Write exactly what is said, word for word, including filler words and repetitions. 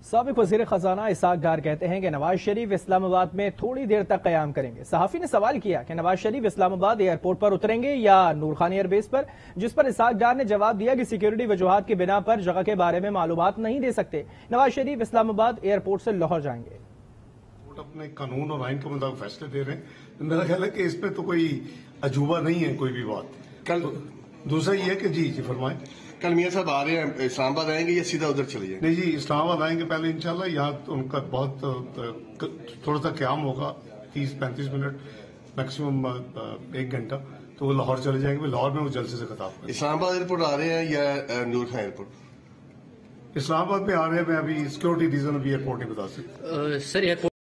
साबिक वज़ीर खजाना इशाक डार कहते हैं कि नवाज शरीफ इस्लामाबाद में थोड़ी देर तक कयाम करेंगे। सहाफी ने सवाल किया कि नवाज शरीफ इस्लामाबाद एयरपोर्ट पर उतरेंगे या नूरखान एयरबेस पर, जिस पर इशाक डार ने जवाब दिया कि सिक्योरिटी वजूहात की बिना पर जगह के बारे में मालूमात नहीं दे सकते। नवाज शरीफ इस्लामाबाद एयरपोर्ट से लाहौर जाएंगे। अपने कानून और आइन के मुताबिक फैसले दे रहे हैं। मेरा ख्याल है कि इस पे तो कोई अजूबा नहीं है कोई भी बात। कल तो दूसरा ये है कि जी जी फरमाएं। कल मियां साहब आ रहे हैं, इस्लामाबाद आएंगे या सीधा उधर चले जाएंगे? नहीं जी, इस्लामाबाद आएंगे पहले इंशाल्लाह। यहाँ तो उनका बहुत थोड़ा सा क्याम होगा, तीस पैंतीस मिनट मैक्सिमम एक घंटा, तो वो लाहौर चले जाएंगे। लाहौर में वो जलसे से खिताब करेंगे। इस्लामाबाद एयरपोर्ट आ रहे हैं या नूरखान एयरपोर्ट? इस्लामाबाद में आ रहे हैं। मैं अभी सिक्योरिटी रीजन अभी एयरपोर्ट नहीं बता सकता सर।